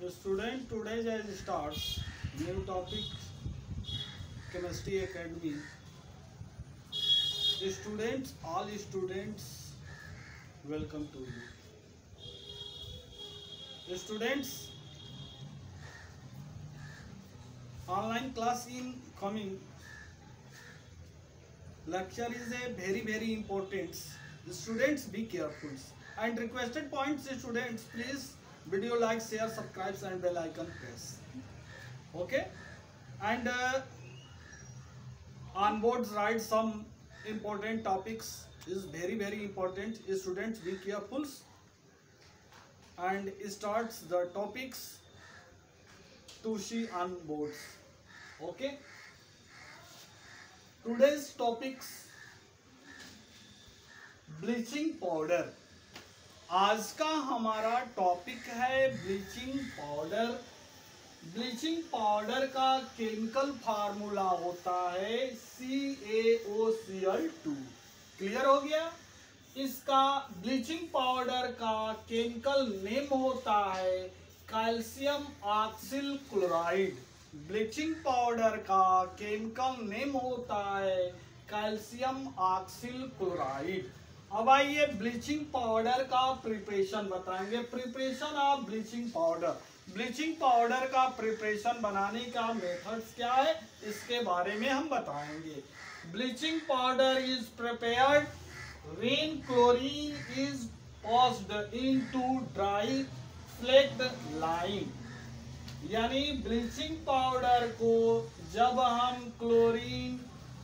Student, today I starts new topic Chemistry Academy. Students, all students, welcome to you. Students, online class in coming lecture is a very important. Students, be careful and requested points. Students, please video like, share, subscribe and bell icon press. Okay, and on boards write some important topics is very important. Students, be careful and starts the topics to see on boards. Okay, today's topics bleaching powder. आज का हमारा topic है bleaching powder. Bleaching powder का chemical formula होता है CaOCl2. Clear हो गया. इसका ब्लीचिंग पाउडर का केमिकल नेम होता है कैल्शियम ऑक्सिल क्लोराइड. ब्लीचिंग पाउडर का केमिकल नेम होता है कैल्शियम ऑक्सिल क्लोराइड. अब आइए ब्लीचिंग पाउडर का प्रिपरेशन बताएंगे. Preparation of bleaching powder. Bleaching powder का प्रिपरेशन बनाने का मेथड्स क्या है इसके बारे में हम बताएंगे. Bleaching powder is prepared when chlorine is passed into dry flaked lime. यानी ब्लीचिंग पाउडर को जब हम क्लोरीन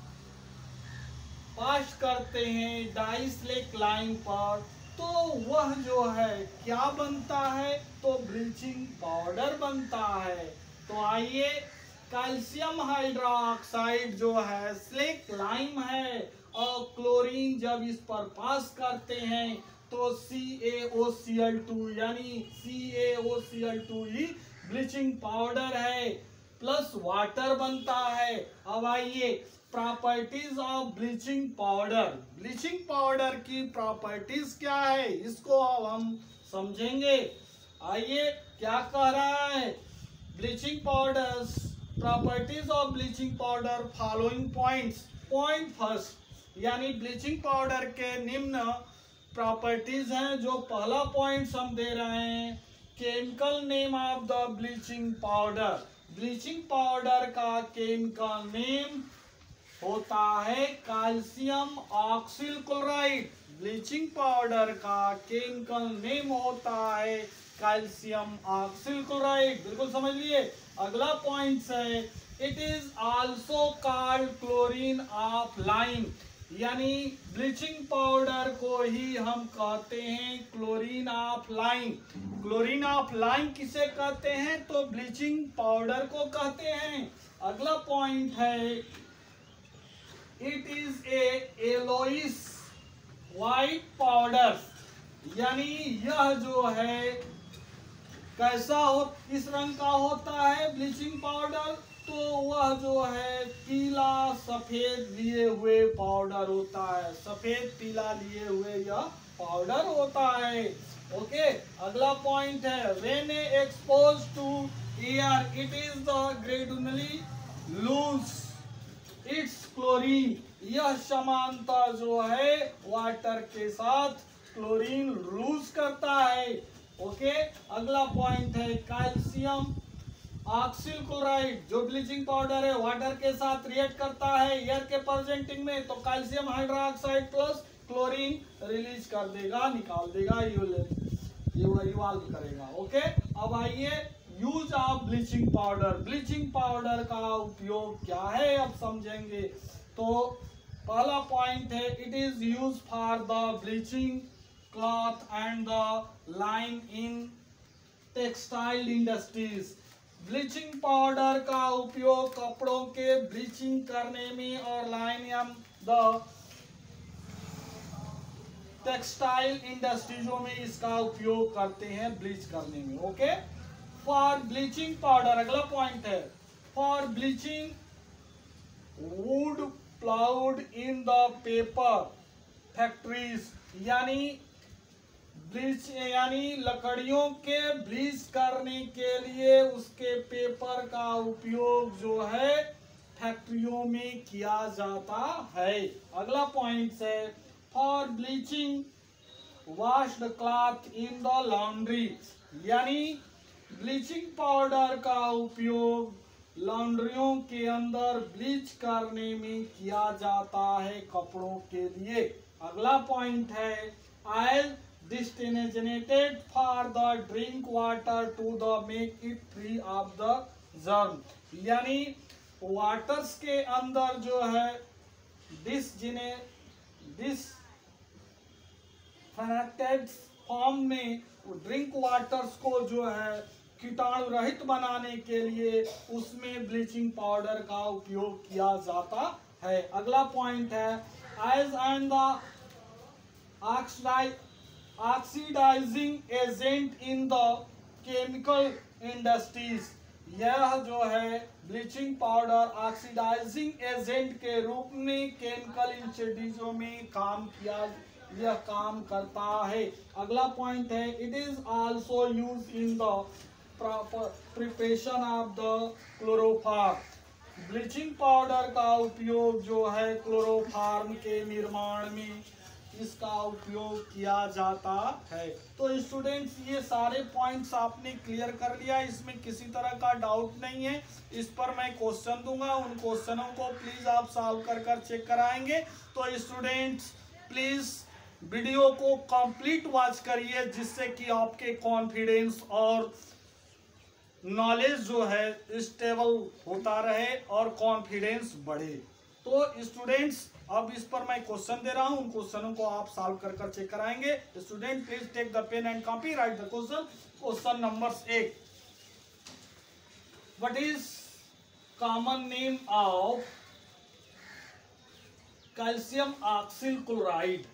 पास करते हैं डाई स्लेक लाइन पर तो वह जो है क्या बनता है, तो ब्लीचिंग पाउडर बनता है. तो आइए कैल्शियम हाइड्रोक्साइड जो है स्लेक लाइम है और क्लोरीन जब इस पर पास करते हैं तो CaOCl2 यानी CaOCl2 ही ब्लीचिंग पाउडर है प्लस वाटर बनता है. अब आइए properties of bleaching powder. Bleaching powder की प्रॉपर्टीज क्या है इसको अब हम समझेंगे. आइए क्या कह रहा है bleaching powder. Properties of bleaching powder following points. Point first यानी ब्लीचिंग पाउडर के निम्न प्रॉपर्टीज हैं. जो पहला पॉइंट हम दे रहे हैं chemical name of the bleaching powder. Bleaching powder का केमिकल नेम होता है कैल्शियम ऑक्सिल क्लोराइड. ब्लीचिंग पाउडर का केमिकल नेम होता है कैल्शियम ऑक्सिल क्लोराइड. बिल्कुल समझ लिए. अगला पॉइंट है it is also called chlorine of lime. यानी ब्लीचिंग पाउडर को ही हम कहते हैं chlorine of lime. Chlorine of lime किसे कहते हैं, तो ब्लीचिंग पाउडर को कहते हैं. अगला पॉइंट है it is yellowish white powder. यानी यह जो है कैसा हो, इस रंग का होता है ब्लीचिंग पाउडर. तो वह जो है पीला सफेद लिए हुए पाउडर होता है. सफेद पीला लिए हुए यह पाउडर होता है. ओके, अगला पॉइंट है when expose to air it is the gradually lose its chlorine. यह समानता जो है वाटर के साथ क्लोरीन लूज करता है. ओके, अगला पॉइंट है कैल्शियम ऑक्सिल क्लोराइड. जो ब्लीचिंग पाउडर है वाटर के साथ रिएक्ट करता है एयर के प्रेजेंटिंग में तो calcium hydroxide plus chlorine release कर देगा, निकाल देगा, इवॉल्व करेगा. ओके, अब आइए use of bleaching powder. Bleaching powder का उपयोग क्या है अब समझेंगे. तो पहला पॉइंट है it is use for the bleaching cloth and the line in textile industries. Bleaching powder का उपयोग कपड़ों के ब्लीचिंग करने में और लाइन या द टेक्सटाइल इंडस्ट्रीजों में इसका उपयोग करते हैं ब्लीच करने में. Okay, for bleaching powder. अगला पॉइंट है for bleaching wood pulp in the paper factories. यानी ब्लीच यानी लकड़ियों के ब्लीच करने के लिए उसके पेपर का उपयोग जो है फैक्ट्रियों में किया जाता है। अगला पॉइंट है for bleaching wash the cloth in the laundry, यानी ब्लीचिंग पाउडर का उपयोग लॉन्ड्रियों के अंदर ब्लीच करने में किया जाता है कपड़ों के लिए। अगला पॉइंट है as disinfectant for the drink water to the make it free of the germ, यानी वाटर्स के अंदर जो है डिसइंफेक्टेड फॉर्म में ड्रिंक वाटर्स को जो है कीटाणु रहित बनाने के लिए उसमें ब्लीचिंग पाउडर का उपयोग किया जाता है। अगला पॉइंट है as and the oxidising agent in the chemical industries, यह जो है ब्लीचिंग पाउडर ऑक्सीडाइजिंग एजेंट के रूप में केमिकल इंडस्ट्रीजों में यह काम करता है। अगला पॉइंट है it is also use in the preparation of the chloroform, bleaching powder का उपयोग जो है क्लोरोफार्म के निर्माण में इसका उपयोग किया जाता है। तो स्टूडेंट्स ये सारे पॉइंट्स आपने क्लियर कर लिया, इसमें किसी तरह का डाउट नहीं है। इस पर मैं क्वेश्चन दूंगा, उन क्वेश्चनों को प्लीज आप सॉल्व कर चेक कराएंगे। तो स्टूडेंट्स प्लीज वीडियो को कंप्लीट वॉच करिए जिससे कि आपके कॉन्फिडेंस और नॉलेज जो है स्टेबल होता रहे और कॉन्फिडेंस बढ़े। तो स्टूडेंट्स अब इस पर मैं क्वेश्चन दे रहा हूं, उन क्वेश्चनों को आप सॉल्व कर चेक कराएंगे। Student please take the pen and copy, write the question. Question number 1, what is common name of calcium ऑक्सिल chloride?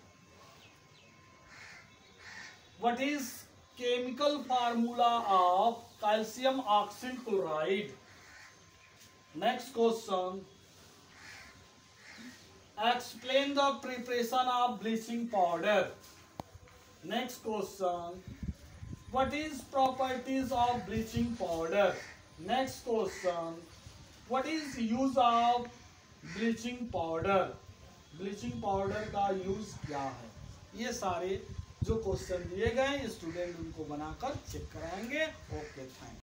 What is chemical formula of calcium ऑक्सिल chloride? Next question, explain the preparation of bleaching powder. Next question, what is properties of bleaching powder? Next question, what is use of bleaching powder? bleaching powder का use क्या है? ये सारे जो question दिए गए student उनको बनाकर चेक कराएंगे। Okay, thank you.